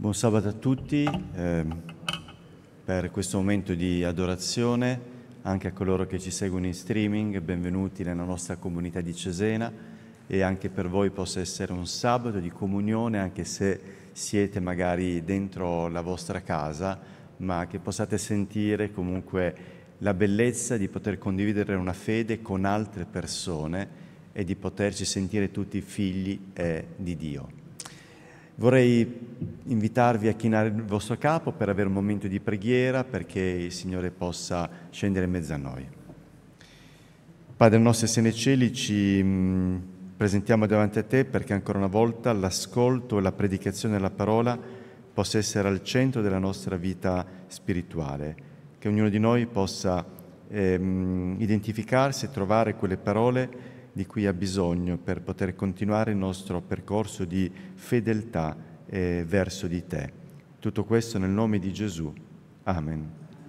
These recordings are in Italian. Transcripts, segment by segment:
Buon sabato a tutti per questo momento di adorazione, anche a coloro che ci seguono in streaming, benvenuti nella nostra comunità di Cesena, e anche per voi possa essere un sabato di comunione, anche se siete magari dentro la vostra casa, ma che possiate sentire comunque la bellezza di poter condividere una fede con altre persone e di poterci sentire tutti figli di Dio. Vorrei invitarvi a chinare il vostro capo per avere un momento di preghiera, perché il Signore possa scendere in mezzo a noi. Padre nostro che sei nei cieli, ci presentiamo davanti a Te perché ancora una volta l'ascolto e la predicazione della parola possa essere al centro della nostra vita spirituale, che ognuno di noi possa identificarsi e trovare quelle parole di cui ha bisogno per poter continuare il nostro percorso di fedeltà verso di Te. Tutto questo nel nome di Gesù. Amen.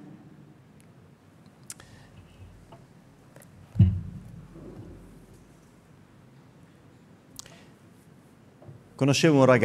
Conoscevo un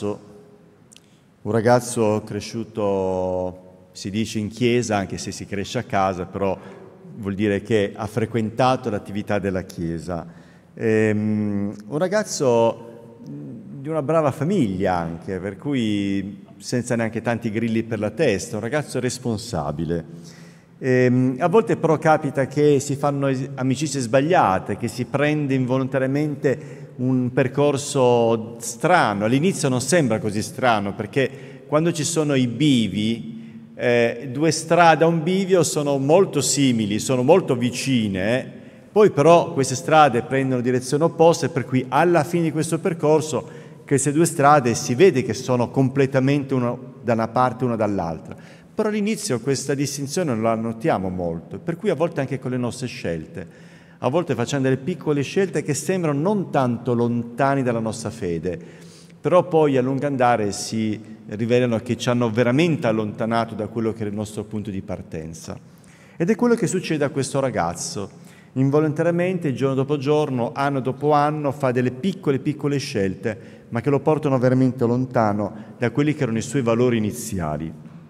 ragazzo cresciuto, si dice in chiesa, anche se si cresce a casa, però vuol dire che ha frequentato l'attività della Chiesa. Un ragazzo di una brava famiglia anche, per cui senza neanche tanti grilli per la testa, un ragazzo responsabile. A volte però capita che si fanno amicizie sbagliate, che si prende involontariamente un percorso strano. All'inizio non sembra così strano, perché quando ci sono i bivi, due strade a un bivio sono molto simili, sono molto vicine, poi però queste strade prendono direzioni opposte, per cui alla fine di questo percorso queste due strade si vede che sono completamente una da una parte e una dall'altra, però all'inizio questa distinzione non la notiamo molto, per cui a volte anche con le nostre scelte, a volte facciamo delle piccole scelte che sembrano non tanto lontani dalla nostra fede, però poi a lungo andare si rivelano che ci hanno veramente allontanato da quello che era il nostro punto di partenza. Ed è quello che succede a questo ragazzo. Involontariamente, giorno dopo giorno, anno dopo anno, fa delle piccole scelte, ma che lo portano veramente lontano da quelli che erano i suoi valori iniziali.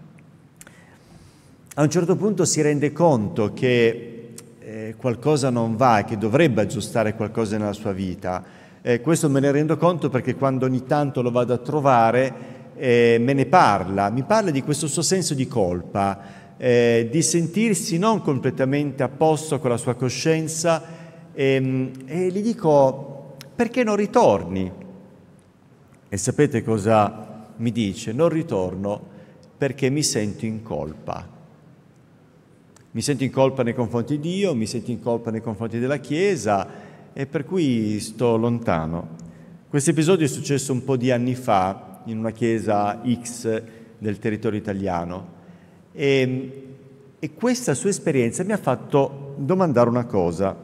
A un certo punto si rende conto che qualcosa non va e che dovrebbe aggiustare qualcosa nella sua vita. Questo me ne rendo conto perché quando ogni tanto lo vado a trovare me ne mi parla di questo suo senso di colpa, di sentirsi non completamente a posto con la sua coscienza, e gli dico: perché non ritorni? E sapete cosa mi dice? Non ritorno perché mi sento in colpa. Mi sento in colpa nei confronti di Dio, mi sento in colpa nei confronti della Chiesa, e per cui sto lontano. Questo episodio è successo un po' di anni fa in una chiesa X del territorio italiano, e questa sua esperienza mi ha fatto domandare una cosa: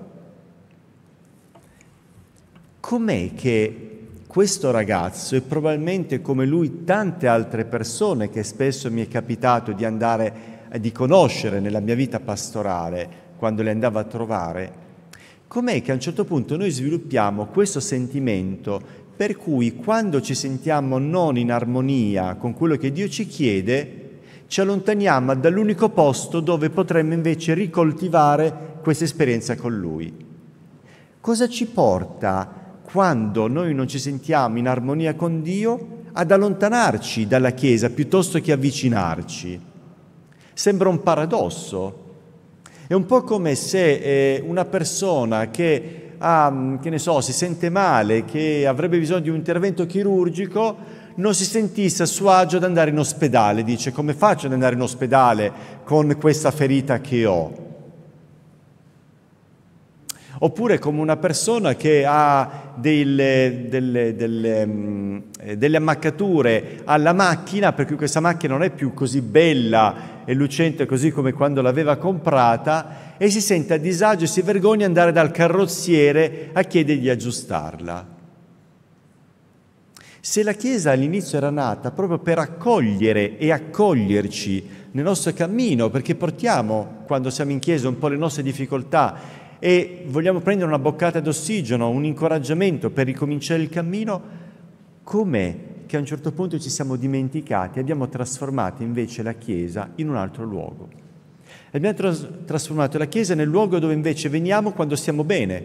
com'è che questo ragazzo, e probabilmente come lui tante altre persone che spesso mi è capitato di andare di conoscere nella mia vita pastorale quando le andavo a trovare, com'è che a un certo punto noi sviluppiamo questo sentimento per cui quando ci sentiamo non in armonia con quello che Dio ci chiede, ci allontaniamo dall'unico posto dove potremmo invece ricoltivare questa esperienza con Lui. Cosa ci porta, quando noi non ci sentiamo in armonia con Dio, ad allontanarci dalla Chiesa piuttosto che avvicinarci? Sembra un paradosso. È un po' come se una persona che si sente male, che avrebbe bisogno di un intervento chirurgico, non si sentisse a suo agio ad andare in ospedale. Dice: come faccio ad andare in ospedale con questa ferita che ho? Oppure come una persona che ha delle ammaccature alla macchina, per cui questa macchina non è più così bella e lucente così come quando l'aveva comprata, e si sente a disagio e si vergogna di andare dal carrozziere a chiedergli di aggiustarla. Se la Chiesa all'inizio era nata proprio per accogliere e accoglierci nel nostro cammino, perché portiamo, quando siamo in Chiesa, un po' le nostre difficoltà e vogliamo prendere una boccata d'ossigeno, un incoraggiamento per ricominciare il cammino, com'è che a un certo punto ci siamo dimenticati, abbiamo trasformato invece la Chiesa in un altro luogo. Abbiamo trasformato la Chiesa nel luogo dove invece veniamo quando stiamo bene.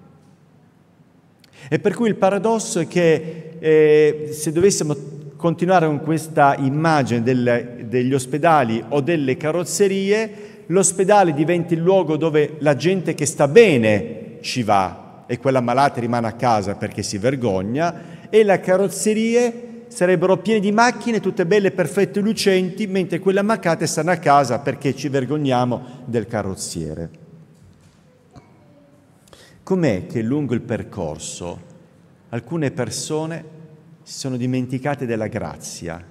E per cui il paradosso è che se dovessimo continuare con questa immagine degli ospedali o delle carrozzerie, l'ospedale diventa il luogo dove la gente che sta bene ci va e quella malata rimane a casa perché si vergogna, e le carrozzerie sarebbero piene di macchine tutte belle, perfette, lucenti, mentre quelle ammaccate stanno a casa perché ci vergogniamo del carrozziere. Com'è che lungo il percorso alcune persone si sono dimenticate della grazia,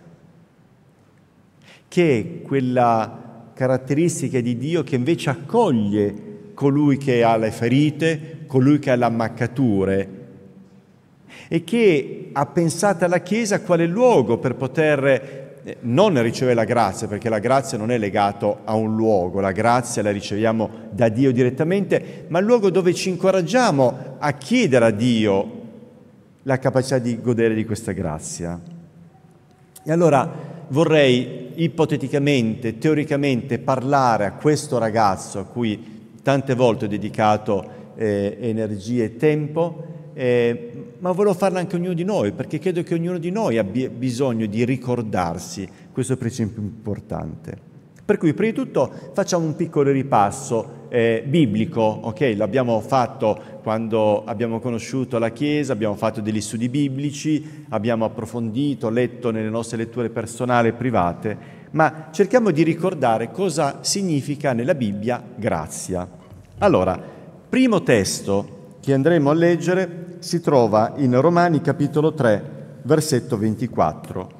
che è quella caratteristica di Dio che invece accoglie colui che ha le ferite, colui che ha le ammaccature, e che ha pensato alla Chiesa quale luogo per poter non ricevere la grazia, perché la grazia non è legata a un luogo, la grazia la riceviamo da Dio direttamente, ma il luogo dove ci incoraggiamo a chiedere a Dio la capacità di godere di questa grazia. E allora vorrei ipoteticamente, teoricamente parlare a questo ragazzo a cui tante volte ho dedicato energie e tempo, ma volevo farlo anche ognuno di noi, perché credo che ognuno di noi abbia bisogno di ricordarsi questo principio importante. Per cui, prima di tutto, facciamo un piccolo ripasso biblico, ok? L'abbiamo fatto quando abbiamo conosciuto la Chiesa, abbiamo fatto degli studi biblici, abbiamo approfondito, letto nelle nostre letture personali e private, ma cerchiamo di ricordare cosa significa nella Bibbia grazia. Allora, primo testo che andremo a leggere si trova in Romani capitolo 3, versetto 24.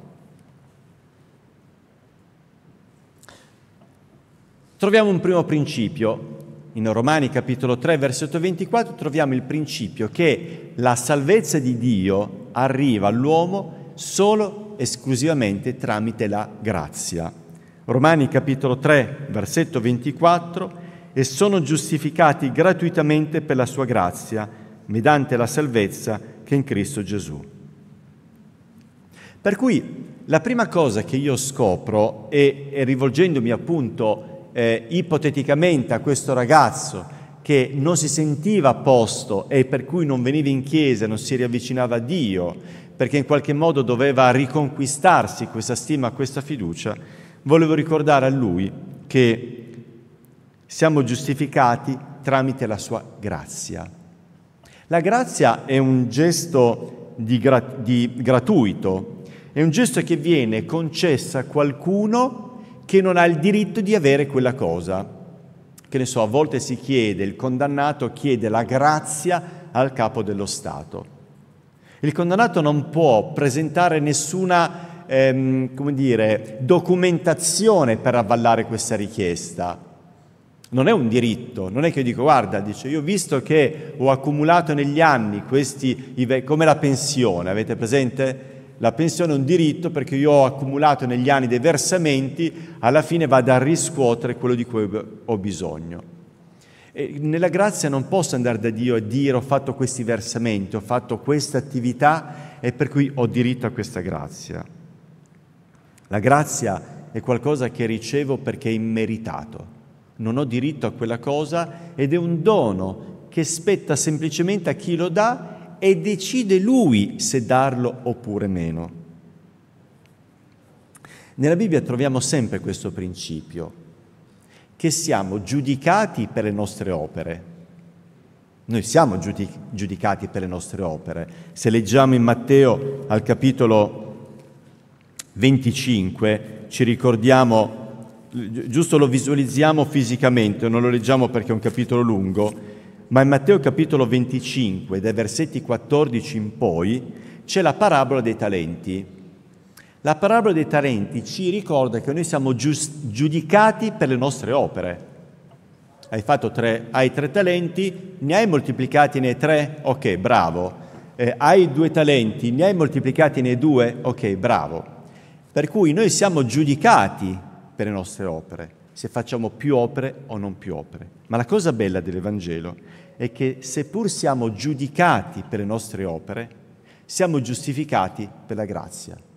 Troviamo un primo principio. In Romani capitolo 3, versetto 24 troviamo il principio che la salvezza di Dio arriva all'uomo solo esclusivamente tramite la grazia. Romani capitolo 3, versetto 24: e sono giustificati gratuitamente per la sua grazia, mediante la salvezza che è in Cristo Gesù. Per cui la prima cosa che io scopro, e rivolgendomi appunto ipoteticamente a questo ragazzo che non si sentiva a posto e per cui non veniva in chiesa, non si riavvicinava a Dio, perché in qualche modo doveva riconquistarsi questa stima, questa fiducia, volevo ricordare a lui che siamo giustificati tramite la sua grazia. La grazia è un gesto gratuito, è un gesto che viene concesso a qualcuno che non ha il diritto di avere quella cosa. Che ne so, a volte si chiede, il condannato chiede la grazia al capo dello Stato. Il condannato non può presentare nessuna documentazione per avvallare questa richiesta. Non è un diritto, non è che io dico, guarda, dice, io visto che ho accumulato negli anni questi, come la pensione, avete presente? La pensione è un diritto perché io ho accumulato negli anni dei versamenti, alla fine vado a riscuotere quello di cui ho bisogno. E nella grazia non posso andare da Dio e dire ho fatto questi versamenti, ho fatto questa attività e per cui ho diritto a questa grazia. La grazia è qualcosa che ricevo perché è immeritato. Non ho diritto a quella cosa ed è un dono che spetta semplicemente a chi lo dà e decide lui se darlo oppure meno. Nella Bibbia troviamo sempre questo principio, che siamo giudicati per le nostre opere. Noi siamo giudicati per le nostre opere. Se leggiamo in Matteo al capitolo 25, ci ricordiamo, giusto lo visualizziamo fisicamente, non lo leggiamo perché è un capitolo lungo, ma in Matteo capitolo 25, dai versetti 14 in poi, c'è la parabola dei talenti. La parabola dei talenti ci ricorda che noi siamo giudicati per le nostre opere. Hai 3 talenti, ne hai moltiplicati nei 3? Ok, bravo. Hai 2 talenti, ne hai moltiplicati nei 2? Ok, bravo. Per cui noi siamo giudicati per le nostre opere, se facciamo più opere o non più opere. Ma la cosa bella dell'Evangelo è che seppur siamo giudicati per le nostre opere, siamo giustificati per la grazia.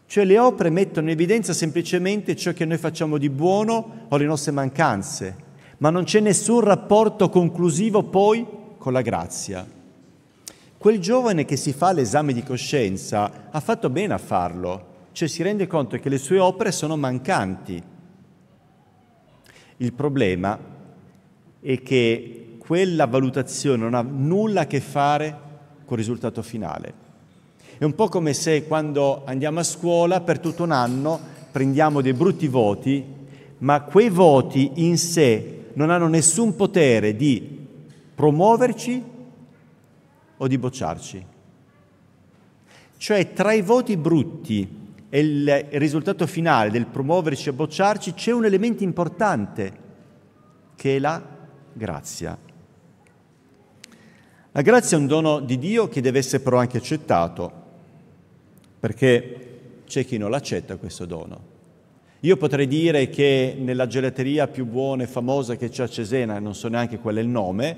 Cioè le opere mettono in evidenza semplicemente ciò che noi facciamo di buono o le nostre mancanze, ma non c'è nessun rapporto conclusivo poi con la grazia. Quel giovane che si fa l'esame di coscienza ha fatto bene a farlo, cioè si rende conto che le sue opere sono mancanti. Il problema è che quella valutazione non ha nulla a che fare col risultato finale. È un po' come se quando andiamo a scuola per tutto un anno prendiamo dei brutti voti, ma quei voti in sé non hanno nessun potere di promuoverci o di bocciarci. Cioè tra i voti brutti e il risultato finale del promuoverci e bocciarci c'è un elemento importante, che è la grazia. La grazia è un dono di Dio che deve essere però anche accettato, perché c'è chi non l'accetta questo dono. Io potrei dire che nella gelateria più buona e famosa che c'è a Cesena, non so neanche qual è il nome,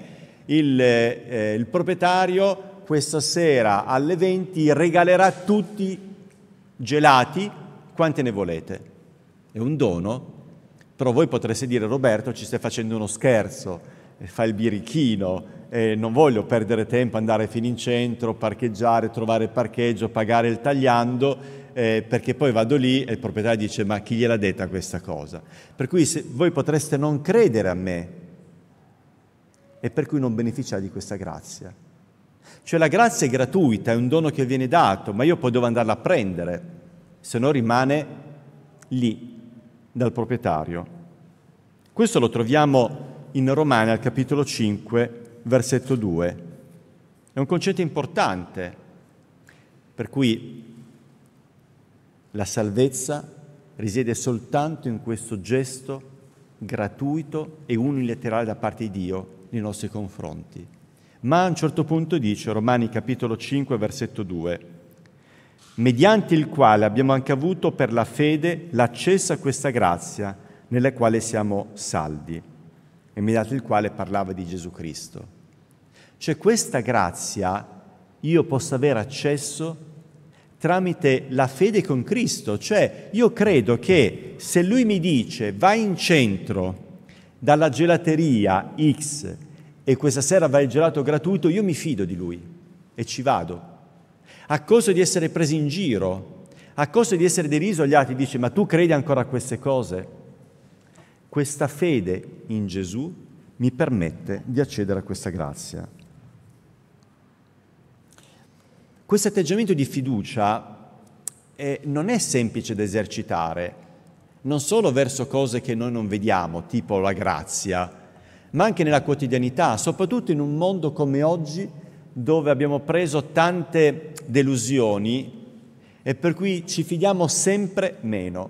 il proprietario questa sera alle 20 regalerà tutti gelati, quante ne volete. È un dono, però voi potreste dire: Roberto, ci stai facendo uno scherzo, fai il birichino, non voglio perdere tempo, andare fino in centro, parcheggiare, trovare il parcheggio, pagare il tagliando, perché poi vado lì e il proprietario dice: ma chi gliel'ha detta questa cosa? Per cui voi potreste non credere a me e per cui non beneficiare di questa grazia. Cioè la grazia è gratuita, è un dono che viene dato, ma io poi devo andarla a prendere, se no rimane lì dal proprietario. Questo lo troviamo in Romani al capitolo 5, versetto 2. È un concetto importante, per cui la salvezza risiede soltanto in questo gesto gratuito e unilaterale da parte di Dio nei nostri confronti. Ma a un certo punto dice, Romani capitolo 5, versetto 2, mediante il quale abbiamo anche avuto per la fede l'accesso a questa grazia nella quale siamo saldi, e mediante il quale parlava di Gesù Cristo. Cioè questa grazia io posso avere accesso tramite la fede con Cristo, cioè io credo che se Lui mi dice vai in centro dalla gelateria X e questa sera vai il gelato gratuito, io mi fido di Lui e ci vado. A costo di essere presi in giro, a costo di essere deriso agli altri, dice: ma tu credi ancora a queste cose? Questa fede in Gesù mi permette di accedere a questa grazia. Questo atteggiamento di fiducia non è semplice da esercitare, non solo verso cose che noi non vediamo, tipo la grazia, ma anche nella quotidianità, soprattutto in un mondo come oggi, dove abbiamo preso tante delusioni e per cui ci fidiamo sempre meno.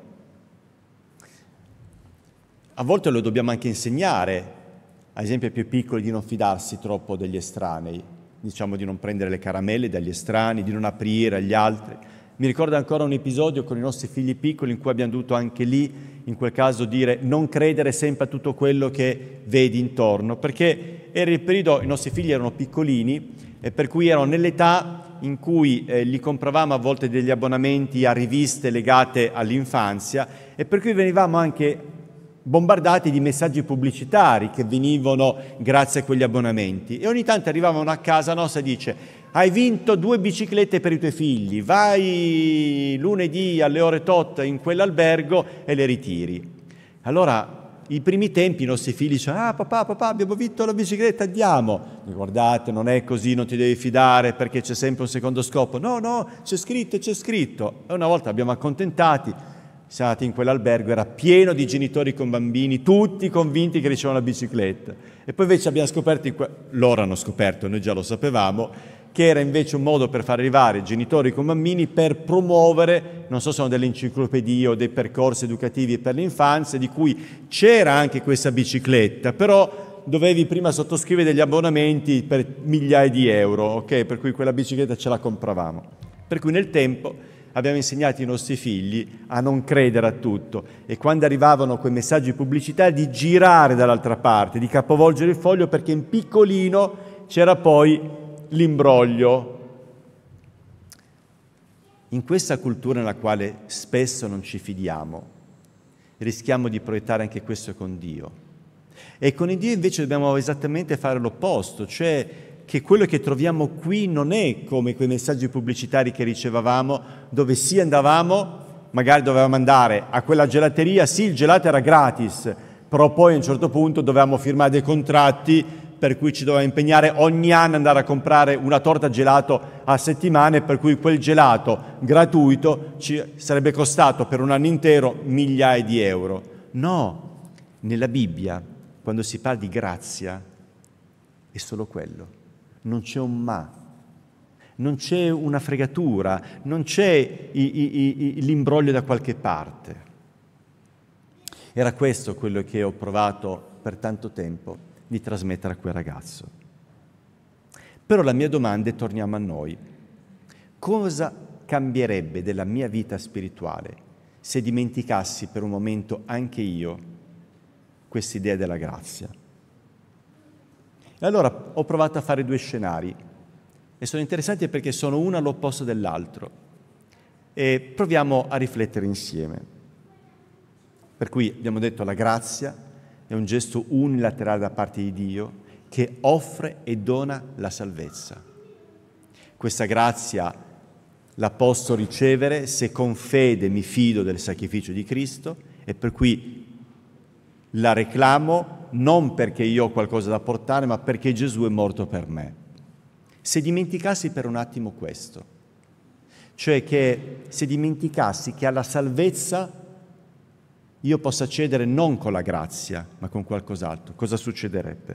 A volte lo dobbiamo anche insegnare, ad esempio ai più piccoli, di non fidarsi troppo degli estranei, diciamo di non prendere le caramelle dagli estranei, di non aprire agli altri. Mi ricordo ancora un episodio con i nostri figli piccoli in cui abbiamo dovuto anche lì, in quel caso, dire non credere sempre a tutto quello che vedi intorno, perché era il periodo, i nostri figli erano piccolini e per cui erano nell'età in cui gli compravamo a volte degli abbonamenti a riviste legate all'infanzia e per cui venivamo anche bombardati di messaggi pubblicitari che venivano grazie a quegli abbonamenti, e ogni tanto arrivavano a casa nostra e dice: hai vinto 2 biciclette per i tuoi figli, vai lunedì alle ore tot in quell'albergo e le ritiri. Allora i primi tempi i nostri figli dicevano: ah papà abbiamo vinto la bicicletta, andiamo. E guardate, non è così, non ti devi fidare perché c'è sempre un secondo scopo. No, c'è scritto. E una volta abbiamo accontentati, siamo andati in quell'albergo, era pieno di genitori con bambini, tutti convinti che ricevano la bicicletta. E poi invece abbiamo scoperto, loro hanno scoperto, noi già lo sapevamo, che era invece un modo per far arrivare i genitori con bambini per promuovere, non so se sono delle enciclopedie o dei percorsi educativi per l'infanzia, di cui c'era anche questa bicicletta, però dovevi prima sottoscrivere degli abbonamenti per migliaia di euro, ok? Per cui quella bicicletta ce la compravamo. Per cui nel tempo abbiamo insegnato ai nostri figli a non credere a tutto e quando arrivavano quei messaggi pubblicitari di girare dall'altra parte, di capovolgere il foglio, perché in piccolino c'era poi l'imbroglio. In questa cultura nella quale spesso non ci fidiamo, rischiamo di proiettare anche questo con Dio. E con il Dio invece dobbiamo esattamente fare l'opposto, cioè che quello che troviamo qui non è come quei messaggi pubblicitari che ricevavamo, dove sì andavamo, magari dovevamo andare a quella gelateria, sì il gelato era gratis, però poi a un certo punto dovevamo firmare dei contratti per cui ci dovevamo impegnare ogni anno ad andare a comprare una torta gelato a settimane, per cui quel gelato gratuito ci sarebbe costato per un anno intero migliaia di euro. No, nella Bibbia, quando si parla di grazia, è solo quello. Non c'è un ma, non c'è una fregatura, non c'è l'imbroglio da qualche parte. Era questo quello che ho provato per tanto tempo di trasmettere a quel ragazzo. Però la mia domanda è, torniamo a noi. Cosa cambierebbe della mia vita spirituale se dimenticassi per un momento anche io quest'idea della grazia? E allora ho provato a fare 2 scenari e sono interessanti perché sono uno all'opposto dell'altro e proviamo a riflettere insieme. Per cui abbiamo detto la grazia è un gesto unilaterale da parte di Dio che offre e dona la salvezza. Questa grazia la posso ricevere se con fede mi fido del sacrificio di Cristo e per cui la reclamo non perché io ho qualcosa da portare, ma perché Gesù è morto per me. Se dimenticassi per un attimo questo, cioè che se dimenticassi che alla salvezza io posso accedere non con la grazia, ma con qualcos'altro, cosa succederebbe?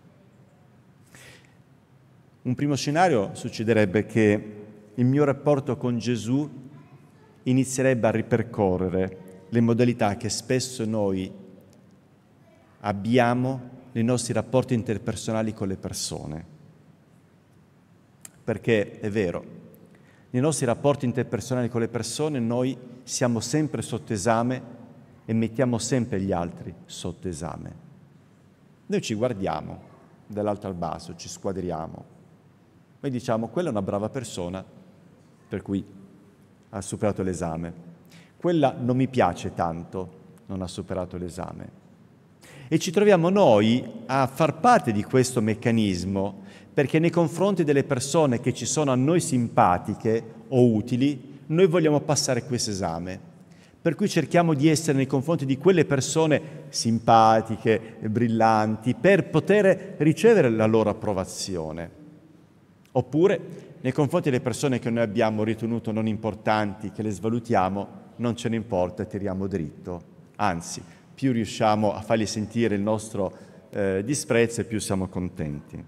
Un primo scenario succederebbe che il mio rapporto con Gesù inizierebbe a ripercorrere le modalità che spesso noi abbiamo nei nostri rapporti interpersonali con le persone. Perché è vero, nei nostri rapporti interpersonali con le persone noi siamo sempre sotto esame e mettiamo sempre gli altri sotto esame. Noi ci guardiamo dall'alto al basso, ci squadriamo e diciamo quella è una brava persona per cui ha superato l'esame. Quella non mi piace tanto, non ha superato l'esame. E ci troviamo noi a far parte di questo meccanismo perché nei confronti delle persone che ci sono a noi simpatiche o utili, noi vogliamo passare questo esame. Per cui cerchiamo di essere nei confronti di quelle persone simpatiche, brillanti, per poter ricevere la loro approvazione. Oppure, nei confronti delle persone che noi abbiamo ritenuto non importanti, che le svalutiamo, non ce ne importa e tiriamo dritto. Anzi, più riusciamo a fargli sentire il nostro disprezzo e più siamo contenti.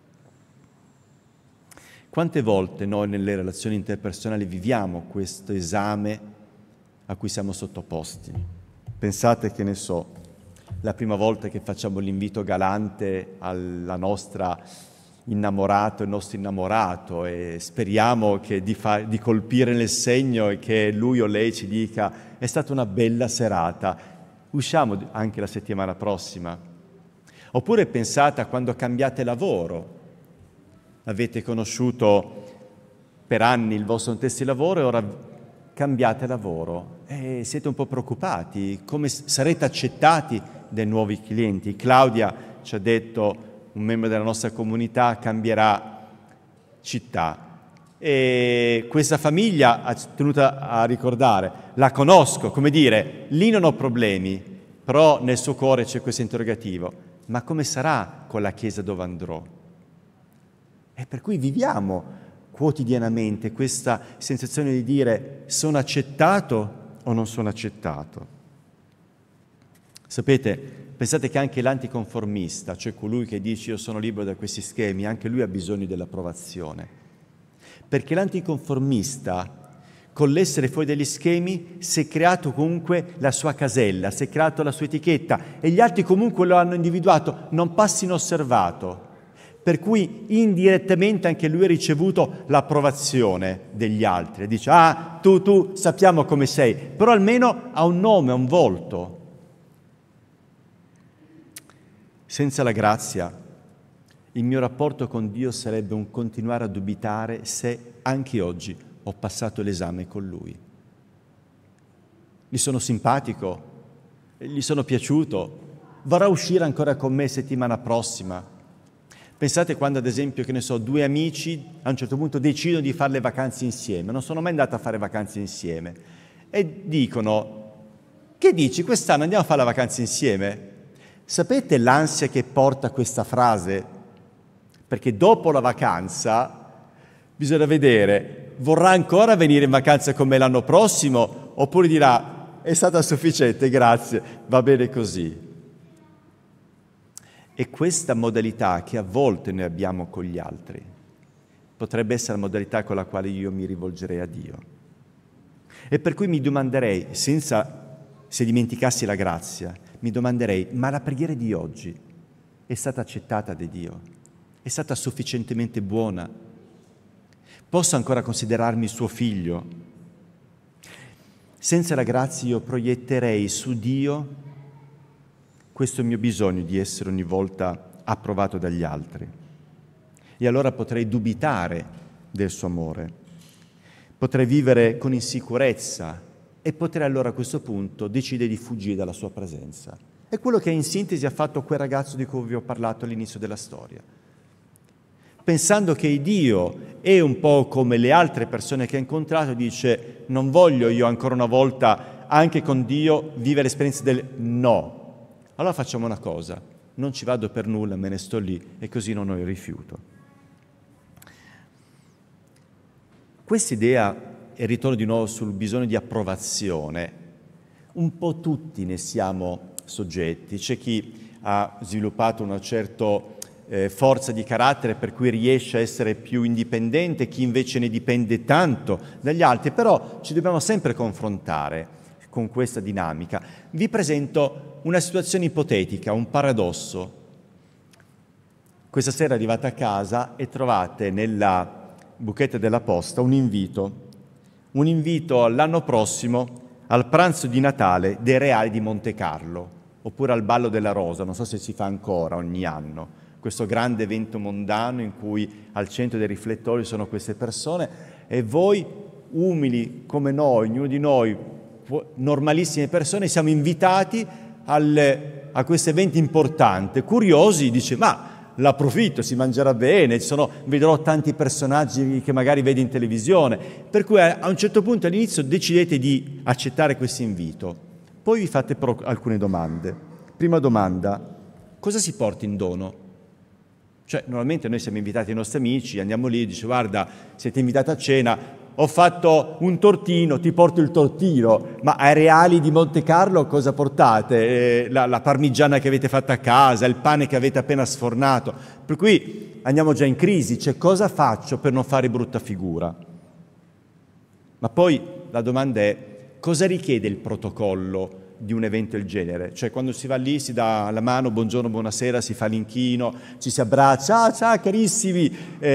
Quante volte noi nelle relazioni interpersonali viviamo questo esame a cui siamo sottoposti? Pensate, che ne so, la prima volta che facciamo l'invito galante alla nostra innamorato, il nostro innamorato, e speriamo che di colpire nel segno e che lui o lei ci dica è stata una bella serata, usciamo anche la settimana prossima. Oppure pensate a quando cambiate lavoro, avete conosciuto per anni il vostro contesto di lavoro e ora cambiate lavoro e siete un po' preoccupati, come sarete accettati dai nuovi clienti. Claudia ci ha detto, un membro della nostra comunità cambierà città e questa famiglia ha tenuto a ricordare, la conosco, come dire, lì non ho problemi, però nel suo cuore c'è questo interrogativo, ma come sarà con la chiesa dove andrò? E per cui viviamo quotidianamente questa sensazione di dire sono accettato o non sono accettato. Sapete, pensate che anche l'anticonformista, cioè colui che dice io sono libero da questi schemi, anche lui ha bisogno dell'approvazione. Perché l'anticonformista, con l'essere fuori dagli schemi, si è creato comunque la sua casella, si è creato la sua etichetta e gli altri comunque lo hanno individuato, non passa inosservato. Per cui indirettamente anche lui ha ricevuto l'approvazione degli altri. Dice, tu sappiamo come sei, però almeno ha un nome, ha un volto. Senza la grazia, il mio rapporto con Dio sarebbe un continuare a dubitare se anche oggi ho passato l'esame con lui. Gli sono simpatico, gli sono piaciuto, vorrà uscire ancora con me settimana prossima. Pensate quando, ad esempio, che ne so, due amici a un certo punto decidono di fare le vacanze insieme, non sono mai andati a fare vacanze insieme, e dicono: che dici, quest'anno andiamo a fare la vacanza insieme? Sapete l'ansia che porta questa frase? Perché dopo la vacanza bisogna vedere, vorrà ancora venire in vacanza con me l'anno prossimo, oppure dirà: è stata sufficiente, grazie, va bene così. E questa modalità che a volte noi abbiamo con gli altri potrebbe essere la modalità con la quale io mi rivolgerei a Dio. E per cui mi domanderei, se dimenticassi la grazia, mi domanderei: ma la preghiera di oggi è stata accettata da Dio? È stata sufficientemente buona? Posso ancora considerarmi suo figlio? Senza la grazia io proietterei su Dio questo mio bisogno di essere ogni volta approvato dagli altri. E allora potrei dubitare del suo amore, potrei vivere con insicurezza e potrei allora a questo punto decidere di fuggire dalla sua presenza. È quello che in sintesi ha fatto quel ragazzo di cui vi ho parlato all'inizio della storia. Pensando che Dio è un po' come le altre persone che ha incontrato, dice: non voglio io ancora una volta, anche con Dio, vivere l'esperienza del no. Allora facciamo una cosa: non ci vado per nulla, me ne sto lì e così non ho il rifiuto. Quest'idea, e ritorno di nuovo sul bisogno di approvazione, un po' tutti ne siamo soggetti. C'è chi ha sviluppato una certa forza di carattere per cui riesce a essere più indipendente, chi invece ne dipende tanto dagli altri, però ci dobbiamo sempre confrontare con questa dinamica. Vi presento una situazione ipotetica, un paradosso. Questa sera arrivate a casa e trovate nella buchetta della posta un invito all'anno prossimo al pranzo di Natale dei Reali di Monte Carlo, oppure al Ballo della Rosa, non so se si fa ancora ogni anno, questo grande evento mondano in cui al centro dei riflettori sono queste persone, e voi, umili come noi, ognuno di noi, normalissime persone, siamo invitati a questo evento importante. Curiosi, dice: ma l'approfitto, si mangerà bene, vedrò tanti personaggi che magari vedi in televisione. Per cui a un certo punto all'inizio decidete di accettare questo invito. Poi vi fate però alcune domande. Prima domanda: cosa si porta in dono? Cioè, normalmente noi siamo invitati ai nostri amici, andiamo lì e dice: guarda, siete invitati a cena, ho fatto un tortino, ti porto il tortino. Ma ai Reali di Monte Carlo cosa portate? La parmigiana che avete fatto a casa, il pane che avete appena sfornato. Per cui andiamo già in crisi, cioè cosa faccio per non fare brutta figura? Ma poi la domanda è: cosa richiede il protocollo di un evento del genere? Cioè, quando si va lì si dà la mano, buongiorno, buonasera, si fa l'inchino, ci si abbraccia, ciao carissimi,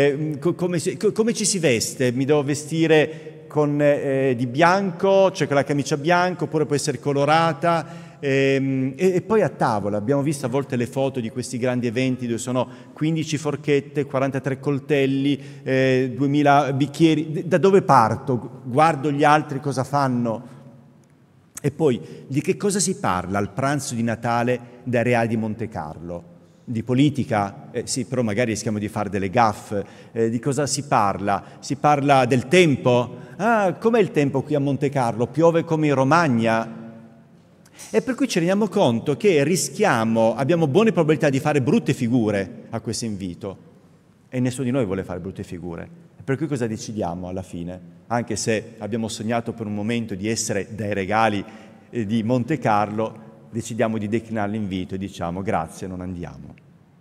come ci si veste? Mi devo vestire di bianco, cioè con la camicia bianca, oppure può essere colorata? E poi a tavola abbiamo visto a volte le foto di questi grandi eventi dove sono 15 forchette, 43 coltelli, 2000 bicchieri. Da dove parto? Guardo gli altri cosa fanno? E poi di che cosa si parla al pranzo di Natale dai Reali di Monte Carlo? Di politica? Sì, però magari rischiamo di fare delle gaffe. Di cosa si parla? Si parla del tempo? Ah, com'è il tempo qui a Monte Carlo? Piove come in Romagna? E per cui ci rendiamo conto che abbiamo buone probabilità di fare brutte figure a questo invito. E nessuno di noi vuole fare brutte figure. Per cui cosa decidiamo alla fine? Anche se abbiamo sognato per un momento di essere dai Regali di Monte Carlo, decidiamo di declinare l'invito e diciamo: grazie, non andiamo.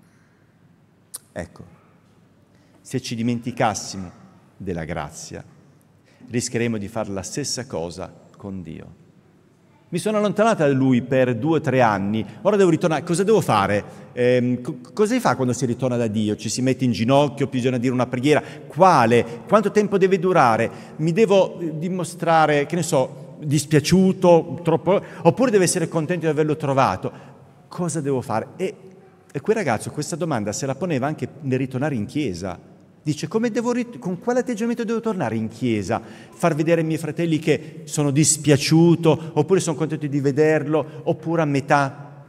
Ecco, se ci dimenticassimo della grazia, rischieremo di fare la stessa cosa con Dio. Mi sono allontanata da Lui per 2 o 3 anni, ora devo ritornare. Cosa devo fare? Cosa si fa quando si ritorna da Dio? Ci si mette in ginocchio, bisogna dire una preghiera? Quale? Quanto tempo deve durare? Mi devo dimostrare, che ne so, dispiaciuto, troppo, oppure devo essere contento di averlo trovato? Cosa devo fare? E quel ragazzo questa domanda se la poneva anche nel ritornare in chiesa. Dice, con quale atteggiamento devo tornare in chiesa? Far vedere ai miei fratelli che sono dispiaciuto, oppure sono contento di vederlo, oppure a metà?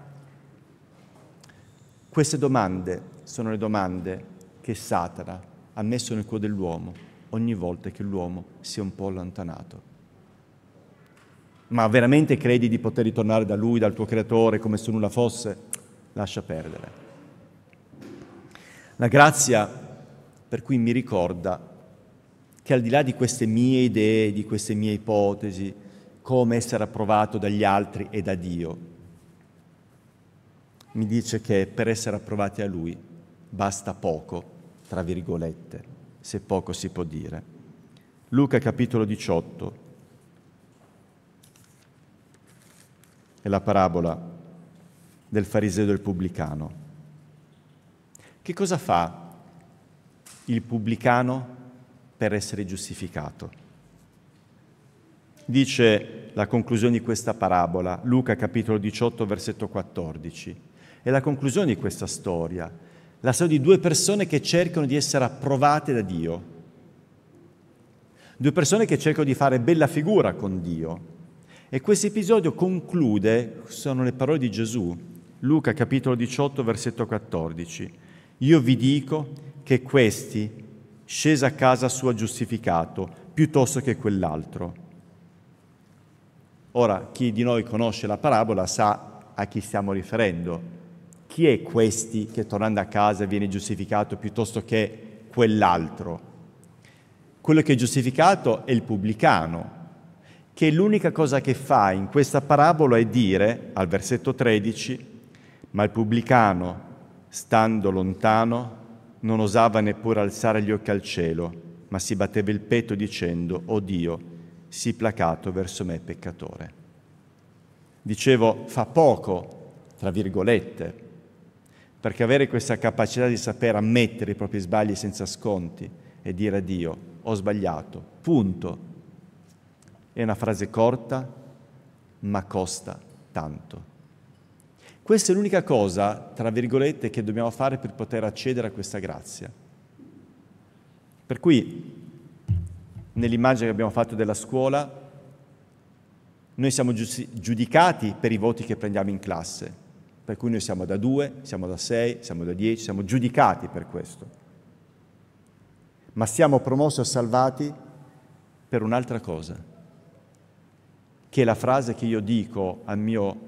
Queste domande sono le domande che Satana ha messo nel cuore dell'uomo ogni volta che l'uomo si è un po' allontanato. Ma veramente credi di poter ritornare da lui, dal tuo creatore, come se nulla fosse? Lascia perdere. La grazia per cui mi ricorda che al di là di queste mie idee, di queste mie ipotesi, come essere approvato dagli altri e da Dio, mi dice che per essere approvati a Lui basta poco, tra virgolette, se poco si può dire. Luca capitolo 18 è la parabola del fariseo e del pubblicano. Che cosa fa il pubblicano per essere giustificato? Dice la conclusione di questa parabola, Luca capitolo 18 versetto 14. È la conclusione di questa storia, la storia di due persone che cercano di essere approvate da Dio, due persone che cercano di fare bella figura con Dio. E questo episodio conclude, sono le parole di Gesù, Luca capitolo 18 versetto 14. Io vi dico che questi scese a casa sua giustificato piuttosto che quell'altro. Ora, chi di noi conosce la parabola sa a chi stiamo riferendo. Chi è questi che tornando a casa viene giustificato piuttosto che quell'altro? Quello che è giustificato è il pubblicano, che l'unica cosa che fa in questa parabola è dire, al versetto 13, ma il pubblicano, stando lontano, non osava neppure alzare gli occhi al cielo, ma si batteva il petto dicendo, «O Dio, sii placato verso me peccatore». Dicevo, fa poco, tra virgolette, perché avere questa capacità di saper ammettere i propri sbagli senza sconti e dire a Dio, ho sbagliato, punto. È una frase corta, ma costa tanto. Questa è l'unica cosa, tra virgolette, che dobbiamo fare per poter accedere a questa grazia. Per cui, nell'immagine che abbiamo fatto della scuola, noi siamo giudicati per i voti che prendiamo in classe, per cui noi siamo da 2, siamo da 6, siamo da 10, siamo giudicati per questo. Ma siamo promossi o salvati per un'altra cosa, che è la frase che io dico al mio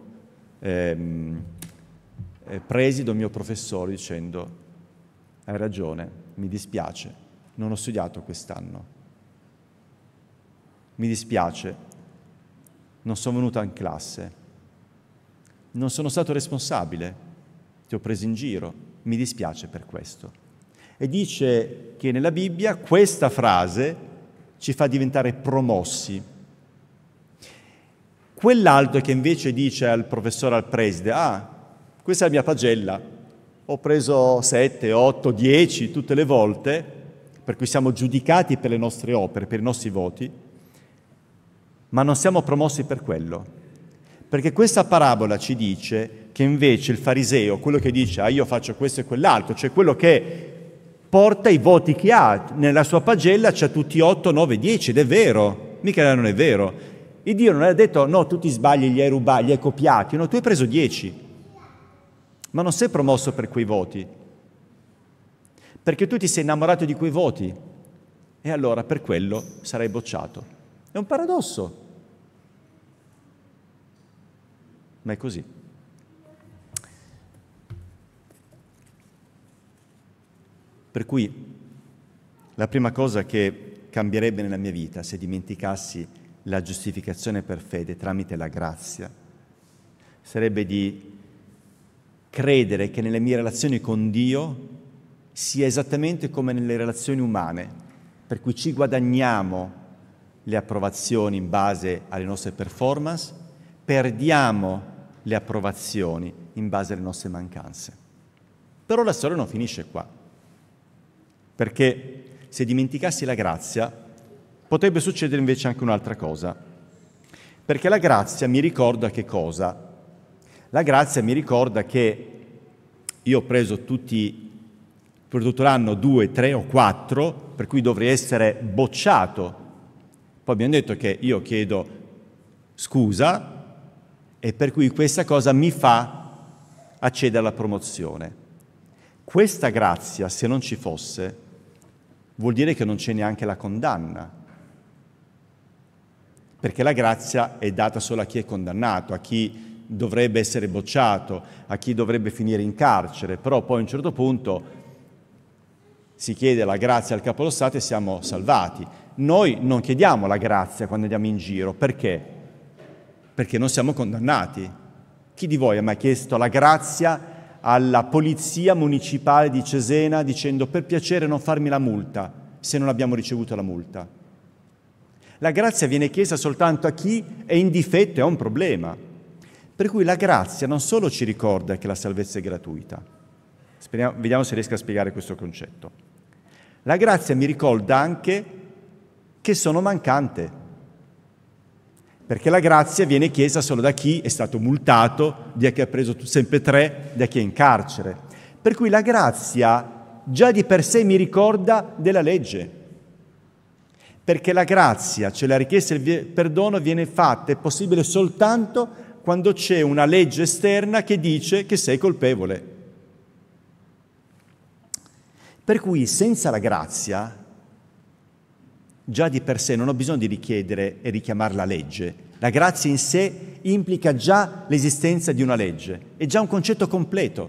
preside, al mio professore, dicendo, hai ragione, mi dispiace, non ho studiato quest'anno, mi dispiace, non sono venuto in classe, non sono stato responsabile, ti ho preso in giro, mi dispiace per questo. E dice che nella Bibbia questa frase ci fa diventare promossi. Quell'altro che invece dice al professore, al preside, questa è la mia pagella, ho preso 7, 8, 10 tutte le volte, per cui siamo giudicati per le nostre opere, per i nostri voti, ma non siamo promossi per quello. Perché questa parabola ci dice che invece il fariseo, quello che dice io faccio questo e quell'altro, cioè quello che porta i voti che ha, nella sua pagella c'ha tutti 8, 9, 10, ed è vero, mica non è vero. E Dio non ha detto no, tu ti sbagli, li hai rubati, li hai copiati, no, tu hai preso 10, ma non sei promosso per quei voti, perché tu ti sei innamorato di quei voti e allora per quello sarai bocciato. È un paradosso, ma è così. Per cui la prima cosa che cambierebbe nella mia vita se dimenticassi la giustificazione per fede tramite la grazia sarebbe di credere che nelle mie relazioni con Dio sia esattamente come nelle relazioni umane, per cui ci guadagniamo le approvazioni in base alle nostre performance, perdiamo le approvazioni in base alle nostre mancanze. Però la storia non finisce qua, perché se dimenticassi la grazia potrebbe succedere invece anche un'altra cosa, perché la grazia mi ricorda che cosa? La grazia mi ricorda che io ho preso tutti prodotto l'anno 2, 3 o 4, per cui dovrei essere bocciato. Poi abbiamo detto che io chiedo scusa e per cui questa cosa mi fa accedere alla promozione. Questa grazia, se non ci fosse, vuol dire che non c'è neanche la condanna, perché la grazia è data solo a chi è condannato, a chi dovrebbe essere bocciato, a chi dovrebbe finire in carcere, però poi a un certo punto si chiede la grazia al Capo dello Stato e siamo salvati. Noi non chiediamo la grazia quando andiamo in giro, perché? Perché non siamo condannati. Chi di voi ha mai chiesto la grazia alla polizia municipale di Cesena dicendo per piacere non farmi la multa se non abbiamo ricevuto la multa? La grazia viene chiesta soltanto a chi è in difetto e ha un problema. Per cui la grazia non solo ci ricorda che la salvezza è gratuita, vediamo se riesco a spiegare questo concetto. La grazia mi ricorda anche che sono mancante, perché la grazia viene chiesta solo da chi è stato multato, da chi ha preso sempre 3, da chi è in carcere. Per cui la grazia già di per sé mi ricorda della legge, perché la grazia, cioè la richiesta del perdono, viene fatta, è possibile soltanto quando c'è una legge esterna che dice che sei colpevole. Per cui senza la grazia, già di per sé non ho bisogno di richiedere e richiamare la legge. La grazia in sé implica già l'esistenza di una legge, è già un concetto completo.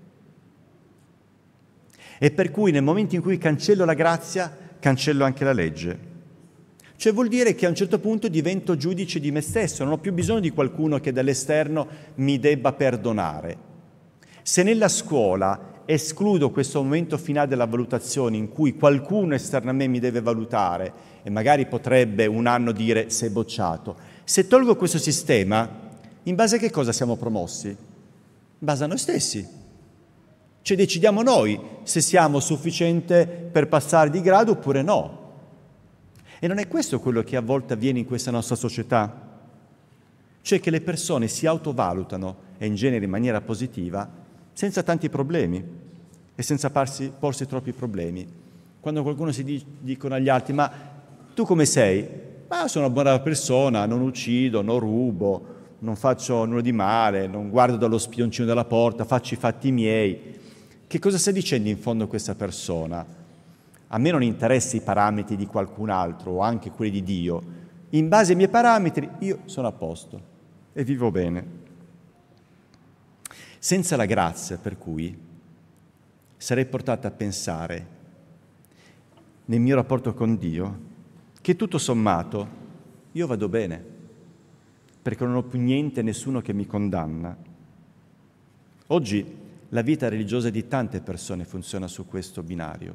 E per cui nel momento in cui cancello la grazia, cancello anche la legge. Cioè vuol dire che a un certo punto divento giudice di me stesso, non ho più bisogno di qualcuno che dall'esterno mi debba perdonare. Se nella scuola escludo questo momento finale della valutazione in cui qualcuno esterno a me mi deve valutare e magari potrebbe un anno dire sei bocciato, se tolgo questo sistema, in base a che cosa siamo promossi? In base a noi stessi. Cioè decidiamo noi se siamo sufficienti per passare di grado oppure no. E non è questo quello che a volte avviene in questa nostra società? Cioè che le persone si autovalutano, e in genere in maniera positiva, senza tanti problemi e senza porsi troppi problemi. Quando qualcuno dicono agli altri, ma tu come sei? Ma sono una buona persona, non uccido, non rubo, non faccio nulla di male, non guardo dallo spioncino della porta, faccio i fatti miei. Che cosa sta dicendo in fondo questa persona? A me non interessa i parametri di qualcun altro o anche quelli di Dio. In base ai miei parametri io sono a posto e vivo bene. Senza la grazia, per cui, sarei portata a pensare, nel mio rapporto con Dio, che tutto sommato io vado bene, perché non ho più niente, nessuno che mi condanna. Oggi la vita religiosa di tante persone funziona su questo binario.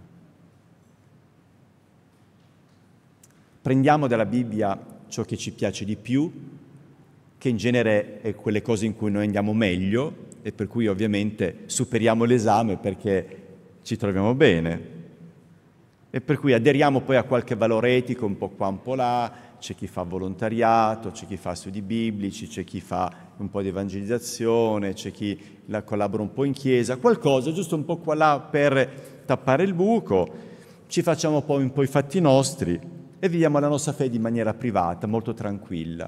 Prendiamo dalla Bibbia ciò che ci piace di più, che in genere è quelle cose in cui noi andiamo meglio, e per cui ovviamente superiamo l'esame perché ci troviamo bene. E per cui aderiamo poi a qualche valore etico un po' qua, un po' là, c'è chi fa volontariato, c'è chi fa studi biblici, c'è chi fa un po' di evangelizzazione, c'è chi collabora un po' in chiesa, qualcosa giusto un po' qua là per tappare il buco, ci facciamo poi un po' i fatti nostri e viviamo la nostra fede in maniera privata, molto tranquilla.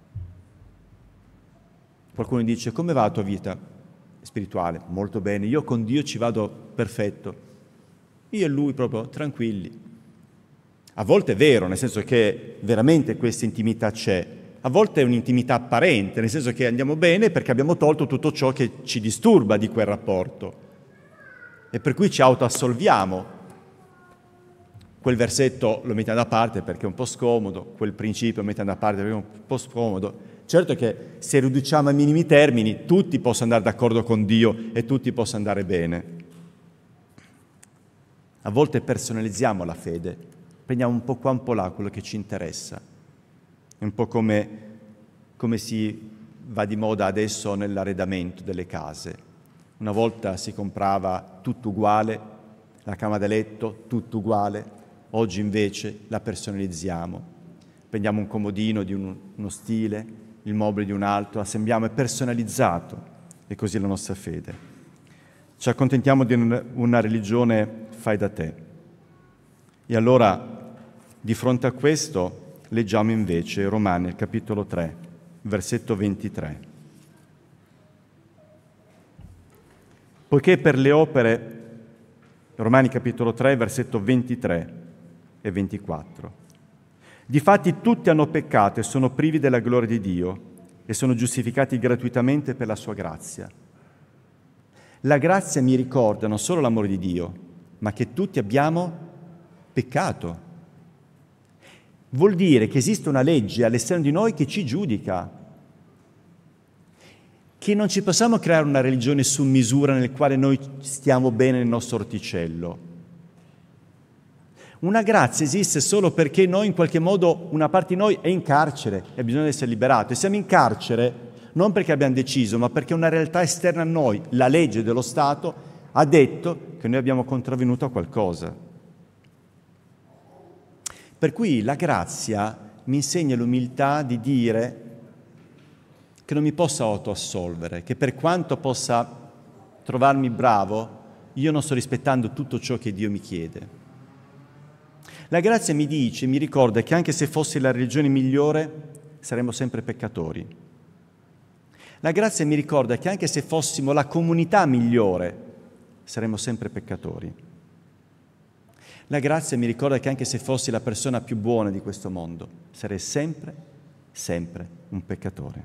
Qualcuno dice, come va la tua vita spirituale? Molto bene, io con Dio ci vado perfetto. Io e Lui proprio tranquilli. A volte è vero, nel senso che veramente questa intimità c'è. A volte è un'intimità apparente, nel senso che andiamo bene perché abbiamo tolto tutto ciò che ci disturba di quel rapporto. E per cui ci autoassolviamo. Quel versetto lo mettiamo da parte perché è un po' scomodo, quel principio lo mettiamo da parte perché è un po' scomodo. Certo che se riduciamo ai minimi termini tutti possono andare d'accordo con Dio e tutti possono andare bene. A volte personalizziamo la fede, prendiamo un po' qua, un po' là quello che ci interessa. È un po' come si va di moda adesso nell'arredamento delle case. Una volta si comprava tutto uguale, la camera da letto tutto uguale, oggi invece la personalizziamo. Prendiamo un comodino di uno stile, il mobile di un altro, assembliamo, è personalizzato, e così la nostra fede. Ci accontentiamo di una religione fai da te. E allora, di fronte a questo, leggiamo invece Romani, al capitolo 3, versetto 23. Poiché per le opere, Romani capitolo 3, versetto 23 e 24. Difatti tutti hanno peccato e sono privi della gloria di Dio e sono giustificati gratuitamente per la sua grazia. La grazia mi ricorda non solo l'amore di Dio, ma che tutti abbiamo peccato. Vuol dire che esiste una legge all'esterno di noi che ci giudica, che non ci possiamo creare una religione su misura nel quale noi stiamo bene nel nostro orticello. Una grazia esiste solo perché noi in qualche modo, una parte di noi è in carcere e ha bisogno di essere liberato. E siamo in carcere non perché abbiamo deciso, ma perché una realtà esterna a noi, la legge dello Stato, ha detto che noi abbiamo contravvenuto a qualcosa. Per cui la grazia mi insegna l'umiltà di dire che non mi posso autoassolvere, che per quanto possa trovarmi bravo, io non sto rispettando tutto ciò che Dio mi chiede. La grazia mi dice, mi ricorda che anche se fossi la religione migliore, saremmo sempre peccatori. La grazia mi ricorda che anche se fossimo la comunità migliore, saremmo sempre peccatori. La grazia mi ricorda che anche se fossi la persona più buona di questo mondo, sarei sempre, sempre un peccatore.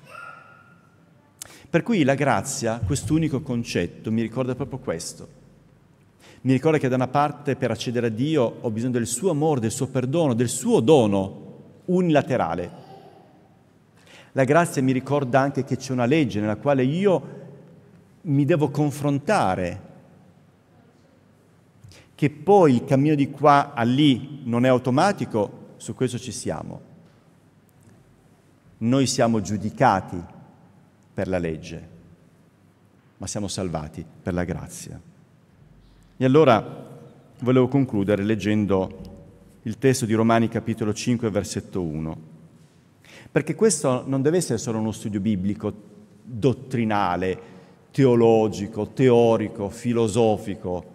Per cui la grazia, quest'unico concetto, mi ricorda proprio questo. Mi ricorda che da una parte per accedere a Dio ho bisogno del suo amore, del suo perdono, del suo dono unilaterale. La grazia mi ricorda anche che c'è una legge nella quale io mi devo confrontare, che poi il cammino di qua a lì non è automatico, su questo ci siamo. Noi siamo giudicati per la legge, ma siamo salvati per la grazia. E allora volevo concludere leggendo il testo di Romani capitolo 5, versetto 1. Perché questo non deve essere solo uno studio biblico, dottrinale, teologico, teorico, filosofico,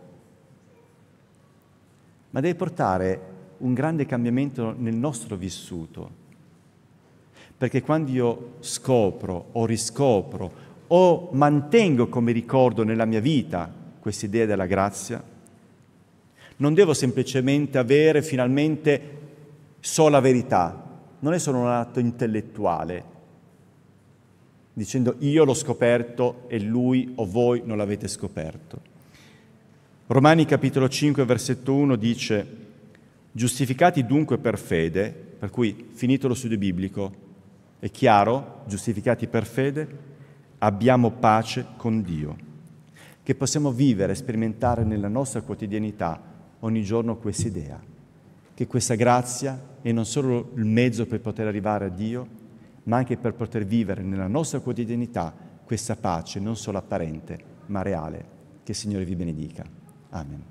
ma deve portare un grande cambiamento nel nostro vissuto. Perché quando io scopro o riscopro o mantengo come ricordo nella mia vita questa idea della grazia, non devo semplicemente avere finalmente sola verità. Non è solo un atto intellettuale, dicendo io l'ho scoperto e lui o voi non l'avete scoperto. Romani capitolo 5, versetto 1 dice: giustificati dunque per fede, per cui finito lo studio biblico, è chiaro, giustificati per fede, abbiamo pace con Dio, che possiamo vivere e sperimentare nella nostra quotidianità ogni giorno questa idea, che questa grazia è non solo il mezzo per poter arrivare a Dio, ma anche per poter vivere nella nostra quotidianità questa pace non solo apparente, ma reale. Che il Signore vi benedica. Amen.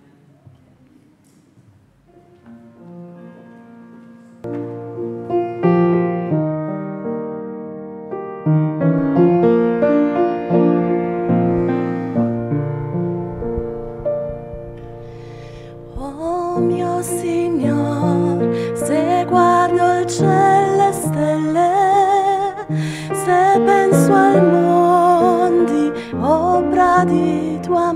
Oh mio Signor, se guardo il cielo e stelle, se penso al mondi, opera di tua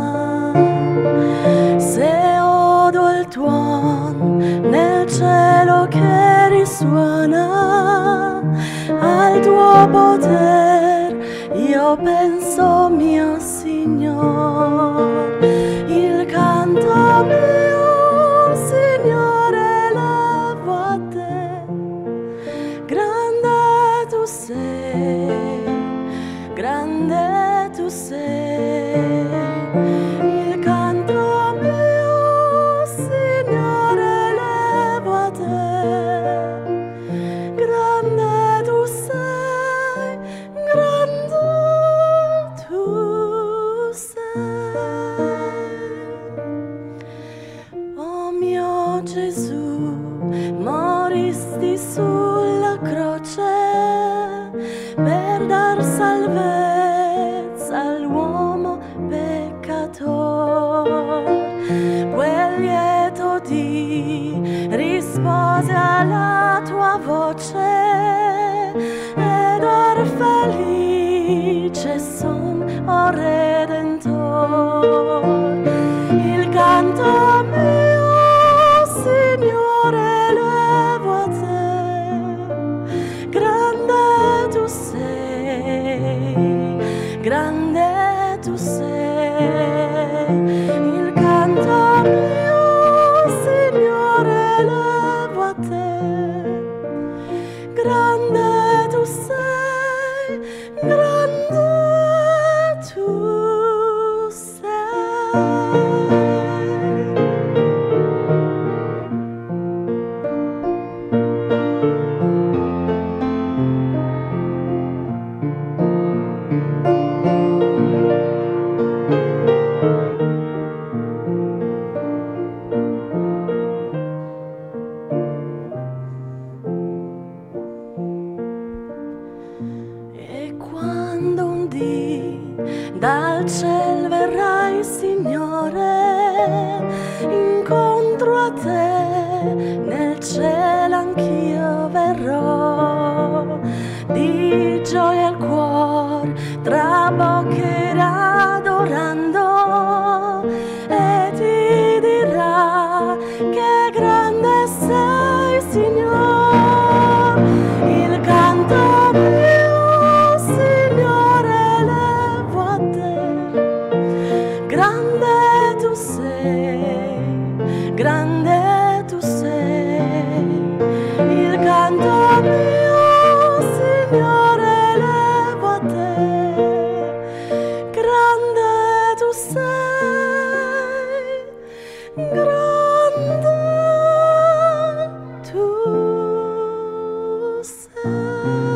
man, se odo il tuono nel cielo che risuona, al tuo poter io penso, mio Signor, il canto mio, Signore, levo a te. Grande tu sei, grande tu sei. Il canto mio, Signore, levo a te. Grande tu sei, grande tu sei. Oh mio Gesù, moristi sulla croce per dar salvezza all'uomo peccator. sei, grande tu sei, il canto mio, Signore, elevo a te, grande tu sei, grande tu sei. Dal ciel verrai, Signore, incontro a te, nel cielo anch'io verrò, di gioia il cuor, traboccherà adorando, e ti dirà che grande sei, Signore, il canto mio, Signore, grande tu sei, grande tu sei, il canto mio, Signore, elevo a te, grande tu sei, grande tu sei.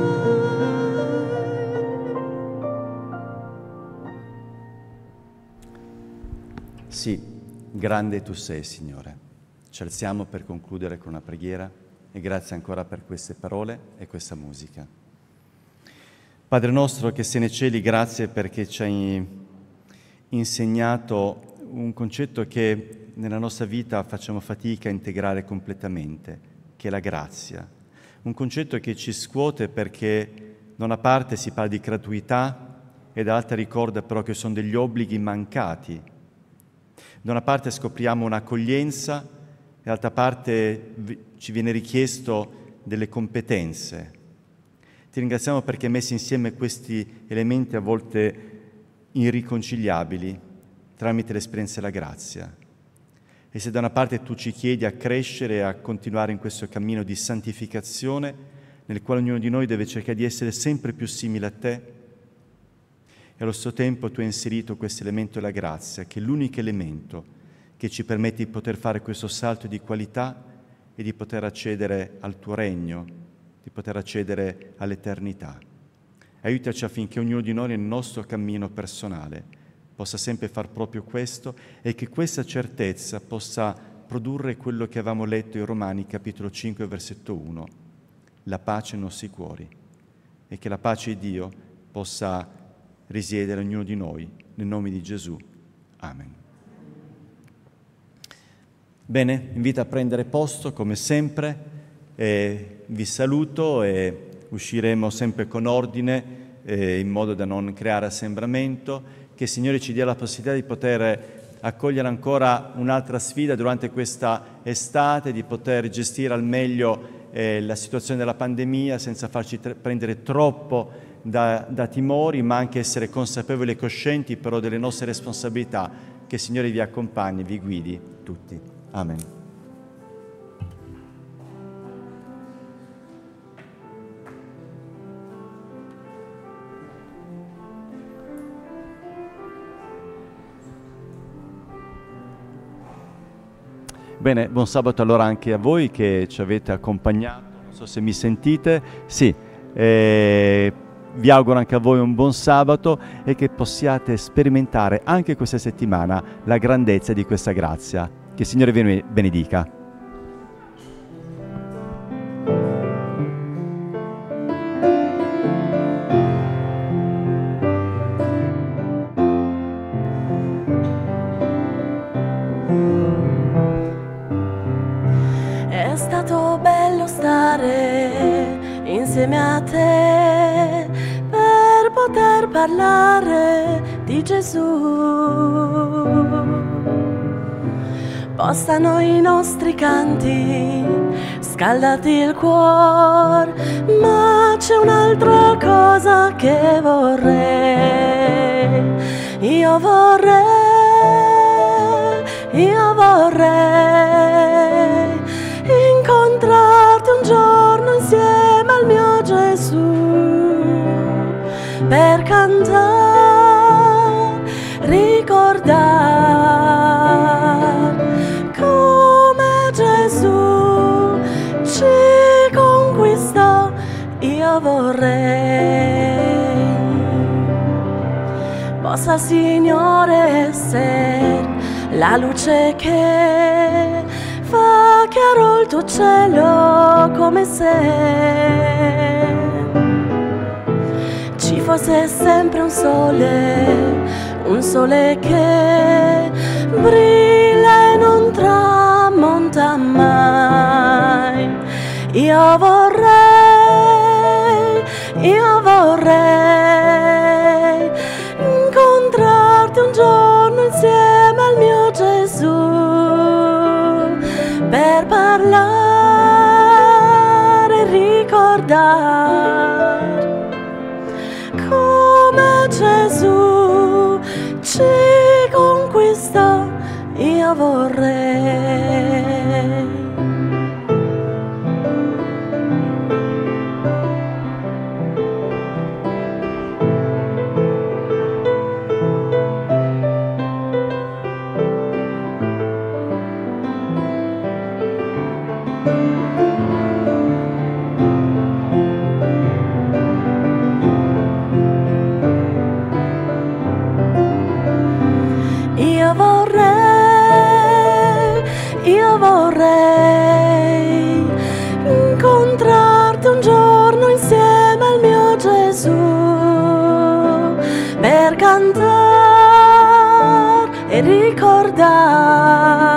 Sì, grande tu sei, Signore. Ci alziamo per concludere con una preghiera e grazie ancora per queste parole e questa musica. Padre nostro che sei nei cieli, grazie perché ci hai insegnato un concetto che nella nostra vita facciamo fatica a integrare completamente, che è la grazia. Un concetto che ci scuote perché da una parte si parla di gratuità e dall'altra ricorda però che sono degli obblighi mancati. Da una parte scopriamo un'accoglienza, dall'altra parte ci viene richiesto delle competenze. Ti ringraziamo perché messi insieme questi elementi a volte irriconciliabili tramite l'esperienza della grazia. E se da una parte tu ci chiedi a crescere e a continuare in questo cammino di santificazione, nel quale ognuno di noi deve cercare di essere sempre più simile a te, e allo stesso tempo tu hai inserito questo elemento della grazia, che è l'unico elemento che ci permette di poter fare questo salto di qualità e di poter accedere al tuo regno, di poter accedere all'eternità. Aiutaci affinché ognuno di noi nel nostro cammino personale possa sempre far proprio questo e che questa certezza possa produrre quello che avevamo letto in Romani capitolo 5 versetto 1, la pace nei nostri cuori, e che la pace di Dio possa risiedere ognuno di noi, nel nome di Gesù. Amen. Bene, invito a prendere posto come sempre, vi saluto e usciremo sempre con ordine in modo da non creare assembramento, che il Signore ci dia la possibilità di poter accogliere ancora un'altra sfida durante questa estate, di poter gestire al meglio la situazione della pandemia senza farci prendere troppo da timori, ma anche essere consapevoli e coscienti però delle nostre responsabilità. Che il Signore vi accompagni, vi guidi tutti. Amen. Bene, buon sabato allora anche a voi che ci avete accompagnato, non so se mi sentite, sì. Vi auguro anche a voi un buon sabato e che possiate sperimentare anche questa settimana la grandezza di questa grazia. Che il Signore vi benedica. È stato bello stare insieme a te per poter parlare di Gesù. Possano i nostri canti scaldati il cuore, ma c'è un altro cosa che vorrei. Io vorrei incontrarti un giorno insieme al mio Gesù, per cantare, ricordare come Gesù ci conquistò. Io vorrei possa, Signore, essere la luce che fa chiaro il tuo cielo, come se ci fosse sempre un sole che brilla e non tramonta mai. Io vorrei incontrarti un giorno insieme al mio Gesù, per parlare e ricordare come Gesù ci conquistò. Io vorrei. Io vorrei incontrarti un giorno insieme al mio Gesù, per cantare e ricordare